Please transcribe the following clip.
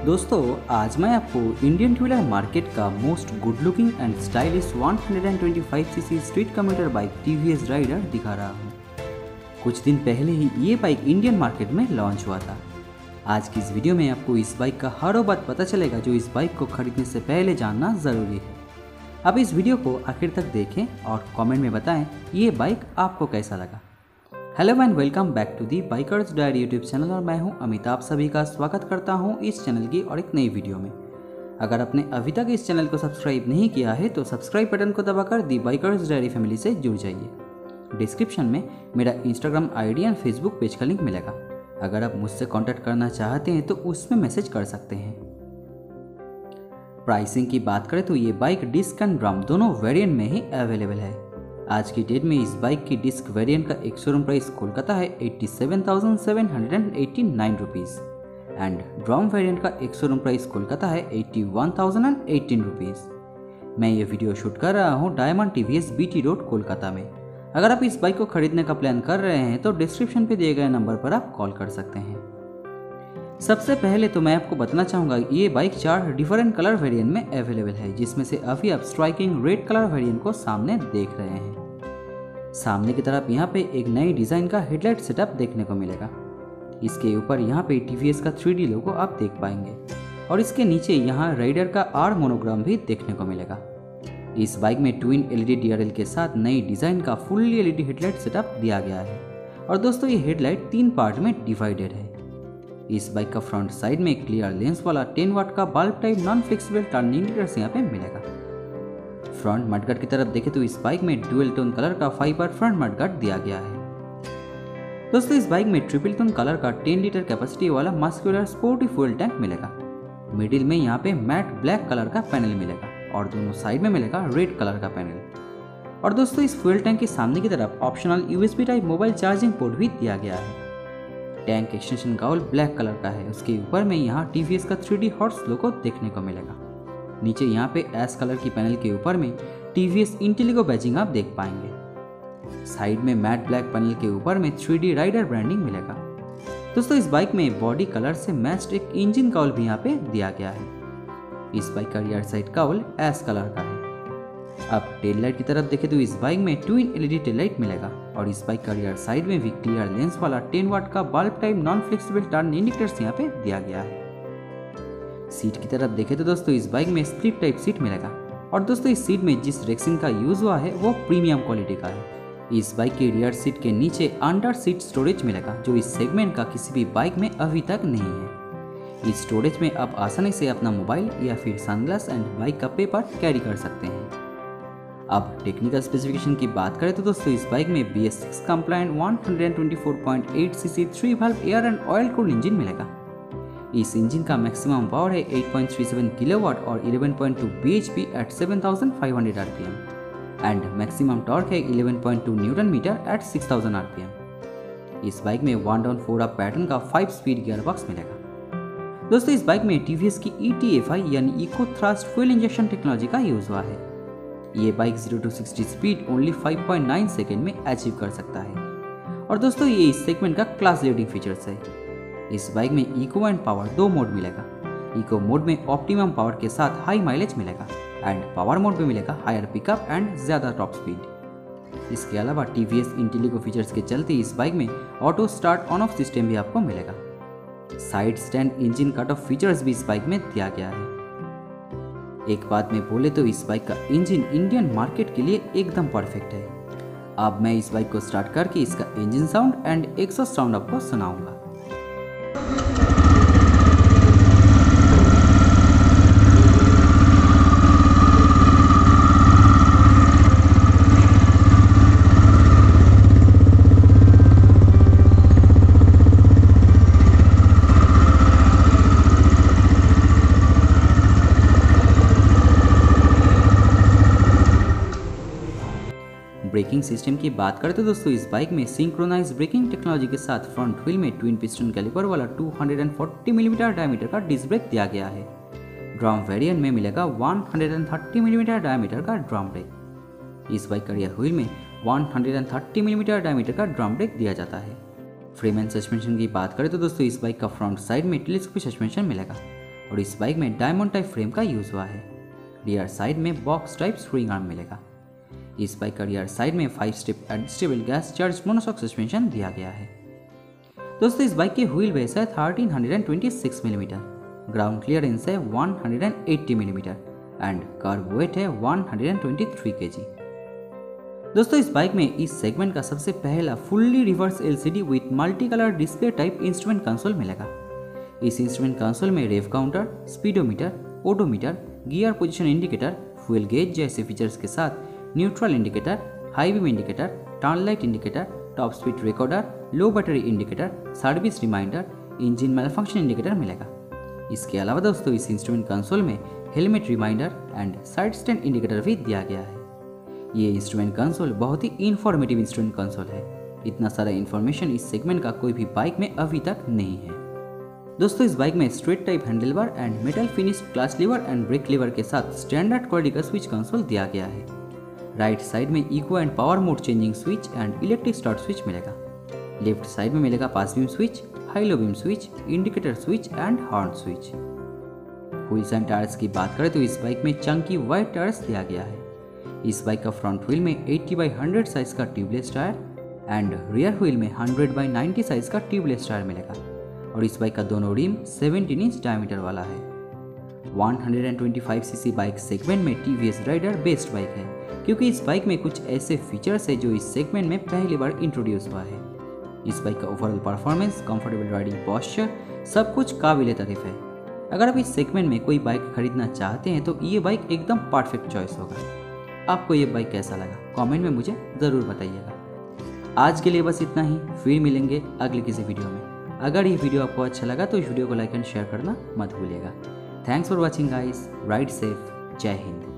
दोस्तों आज मैं आपको इंडियन टू व्हीलर मार्केट का most good looking and stylish 125 CC street commuter bike TVS Raider दिखा रहा हूँ। कुछ दिन पहले ही ये बाइक इंडियन मार्केट में लॉन्च हुआ था। आज की इस वीडियो में आपको इस बाइक का हर वो बात पता चलेगा जो इस बाइक को खरीदने से पहले जानना ज़रूरी है। अब इस वीडियो को आखिर तक देखें और कमेंट में बताएं ये बाइक आपको कैसा लगा। Hello and welcome back to the bikers diary YouTube channel और मैं हूं अमित। आप सभी का स्वागत करता हूं इस चैनल की और एक नई वीडियो में। अगर आपने अभी तक इस चैनल को सब्सक्राइब नहीं किया है तो सब्सक्राइब बटन को दबाकर दी बाइकर्स डायरी फैमिली से जुड़ जाइए। डिस्क्रिप्शन में मेरा Instagram ID and Facebook page का लिंक मिलेगा। अगर आप मुझसे कॉन्टैक्ट करना चाहते हैं तो उसमें मैसेज कर सकते हैं। प्राइसिंग की बात करें तो ये बाइक डिस्क एंड ड्रम दोनों वेरिएंट में ही अवेलेबल है। आज की डेट में इस बाइक की डिस्क वेरिएंट का एक शोरूम प्राइस कोलकाता है 87,789 रुपीज़ एंड ड्रम वेरिएंट का एक शोरूम प्राइस कोलकाता है 81,018 रुपीज़। मैं ये वीडियो शूट कर रहा हूँ diamond TVS BT road Kolkata में। अगर आप इस बाइक को खरीदने का प्लान कर रहे हैं तो डिस्क्रिप्शन पे दिए गए नंबर पर आप कॉल कर सकते हैं। सबसे पहले तो मैं आपको बताना चाहूँगा ये बाइक 4 डिफरेंट कलर वेरिएंट में अवेलेबल है, जिसमें से अभी आप स्ट्राइकिंग रेड कलर वेरिएंट को सामने देख रहे हैं। सामने की तरफ यहाँ पे एक नई डिज़ाइन का हेडलाइट सेटअप देखने को मिलेगा। इसके ऊपर यहाँ पे टीवीएस का 3D लोगो आप देख पाएंगे और इसके नीचे यहाँ राइडर का R मोनोग्राम भी देखने को मिलेगा। इस बाइक में ट्विन LED DRL के साथ नई डिज़ाइन का फुल्ली LED हेडलाइट सेटअप दिया गया है और दोस्तों ये हेडलाइट 3 पार्ट में डिवाइडेड है। इस बाइक का फ्रंट साइड में क्लियर लेंस वाला 10 वाट का bulb type non flexible turn indicators यहाँ पे मिलेगा। फ्रंट मडगार्ड की तरफ देखें तो इस बाइक में डुअल टोन कलर का फाइबर फ्रंट मडगार्ड दिया गया है। दोस्तों इस बाइक में ट्रिपल टोन कलर का 10 लीटर कैपेसिटी वाला मस्कुलर स्पोर्टी फ्यूल टैंक मिलेगा। मिडिल में यहाँ पे मैट ब्लैक कलर का पैनल मिलेगा और दोनों साइड में मिलेगा रेड कलर का पैनल। और दोस्तों इस फ्यूल टैंक के सामने की तरफ optional USB type mobile charging port भी दिया गया है। Tank extension cowl black colour का है। उसके ऊपर में यहाँ टीवीएस का 3D हॉर्स लोगो देखने को मिलेगा। नीचे यहाँ पे एस कलर की पैनल के ऊपर में टीवीएस इंटेलिगो बैजिंग आप देख पाएंगे। साइड में मैट ब्लैक पैनल के ऊपर में 3D राइडर ब्रांडिंग मिलेगा। दोस्तों इस बाइक में बॉडी कलर से मैच्ड एक इंजन काउल भी यहाँ पे दिया गया है। इस बाइक का रियर साइड काउल एस कलर का है। अब टेल लाइट की तरफ देखें तो इस बाइक में ट्विन LED टेल लाइट मिलेगा और इस बाइक का रियर साइड में भी क्लियर लेंस वाला 10 वाट का bulb type non flexible turn indicators यहाँ पे दिया गया है। सीट की तरफ देखें तो दोस्तों इस बाइक में स्प्लिट टाइप सीट मिलेगा और दोस्तों इस सीट में जिस रेक्सिन का यूज हुआ है वो प्रीमियम क्वालिटी का है। इस बाइक की रियर सीट के नीचे अंडर सीट स्टोरेज मिलेगा जो इस सेगमेंट का किसी भी बाइक में अभी तक नहीं है। इस स्टोरेज में आप आसानी से अपना मोबाइल या फिर सनग्लास एंड बाइक का पेपर कैरी कर सकते हैं। अब टेक्निकल स्पेसिफिकेशन की बात करें तो दोस्तों इस बाइक में BS6 compliant 124.8 CC 3 valve air and oil cooled engine मिलेगा। इस इंजन का मैक्सिमम पावर है 8.37 किलोवाट और 11.2 bhp at 7500 rpm and maximum torque है 11.2 न्यूटन मीटर एट 6000 rpm। इस बाइक में 1 डाउन 4 अप पैटर्न का 5 स्पीड गियरबॉक्स मिलेगा। दोस्तों इस बाइक में TVS की ETFI यानी eco thrust fuel injection technology का यूज हुआ है। ये bike 0 to 60 speed only 5.9 second में अचीव कर सकता है और दोस्तों ये इस सेगमेंट का क्लास लीडिंग फीचर्स है। इस बाइक में इको एंड पावर 2 मोड मिलेगा। इको मोड में ऑप्टिमम पावर के साथ हाई माइलेज मिलेगा एंड पावर मोड में मिलेगा हायर पिकअप एंड ज़्यादा टॉप स्पीड। इसके अलावा टीवीएस इंटेलिगो फीचर्स के चलते इस बाइक में auto start on off system भी आपको मिलेगा। Side stand engine cut off features भी इस बाइक में दिया गया है। एक बात में बोले तो इस बाइक का इंजन इंडियन मार्केट के लिए एकदम परफेक्ट है। अब मैं इस बाइक को स्टार्ट करके इसका engine sound and exhaust sound आपको सुनाऊंगा। ब्रेकिंग सिस्टम की बात करें तो दोस्तों इस बाइक में सिंक्रोनाइज ब्रेकिंग टेक्नोलॉजी के साथ फ्रंट व्हील में ट्विन पिस्टन कैलिपर वाला 240 मिलीमीटर डायमीटर का डिस्क ब्रेक दिया गया है। ड्रम वेरिएंट में मिलेगा 130 मिलीमीटर डायमीटर का ड्रम ब्रेक। इस बाइक का रियर व्हील में 130 मिलीमीटर डायमीटर का ड्रम ब्रेक दिया जाता है। फ्रेम एंड सस्पेंशन की बात करें तो दोस्तों इस बाइक का फ्रंट साइड में टेलीस्कोपिक सस्पेंशन मिलेगा और इस बाइक में डायमंड टाइप फ्रेम का यूज़ हुआ है। रियर साइड में बॉक्स टाइप स्प्रिंग आर्म मिलेगा। इस बाइक का रियर साइड में 5 step adjustable gas charge monoshock suspension दिया गया है। दोस्तों इस बाइक की व्हील बेस है 1326 मिलीमीटर, ग्राउंड क्लियरेंस है 180 मिलीमीटर एंड कर्व वेट है 123 kg। दोस्तों इस बाइक में इस सेगमेंट का सबसे पहला fully reverse LCD with multi colour display type instrument console मिलेगा। इस इंस्ट्रूमेंट कंसोल में rev counter, speedometer, odometer, gear position indicator, fuel gauge जैसे फीचर्स के साथ neutral indicator, high beam indicator, turn light indicator, top speed recorder, low battery indicator, service reminder, engine malfunction indicator मिलेगा। इसके अलावा दोस्तों इस instrument console में helmet reminder and side stand indicator भी दिया गया है। ये इंस्ट्रूमेंट कंसोल बहुत ही इंफॉर्मेटिव इंस्ट्रूमेंट कंसोल है। इतना सारा इंफॉर्मेशन इस सेगमेंट का कोई भी बाइक में अभी तक नहीं है। दोस्तों इस बाइक में straight type handlebar and metal finish clutch lever and brake lever के साथ स्टैंडर्ड क्वालिटी का स्विच कंसोल दिया गया है। राइट साइड में eco and power mode changing switch and electric start switch मिलेगा। लेफ्ट साइड में मिलेगा pass beam switch, high low beam switch, indicator switch and horn switch. Wheels and tyres की बात करें तो इस बाइक में चंकी वाइट टायर्स दिया गया है। इस बाइक का फ्रंट व्हील में 80/100 साइज का tubeless tyre and rear wheel में 100/90 साइज का ट्यूबलेस टायर मिलेगा और इस बाइक का दोनों रिम 17 इंच डायमीटर वाला है। 125 सीसी बाइक सेगमेंट में TVS राइडर बेस्ट बाइक है क्योंकि इस बाइक में कुछ ऐसे फीचर्स है जो इस सेगमेंट में पहली बार इंट्रोड्यूस हुआ है। इस बाइक का overall performance, comfortable riding posture सब कुछ काबिल तारीफ है। अगर आप इस सेगमेंट में कोई बाइक खरीदना चाहते हैं तो ये बाइक एकदम परफेक्ट चॉइस होगा। आपको ये बाइक कैसा लगा कमेंट में मुझे ज़रूर बताइएगा। आज के लिए बस इतना ही, फिर मिलेंगे अगले किसी वीडियो में। अगर ये वीडियो आपको अच्छा लगा तो इस वीडियो को लाइक एंड शेयर करना मत भूलिएगा। Thanks for watching guys, ride safe, जय हिंद।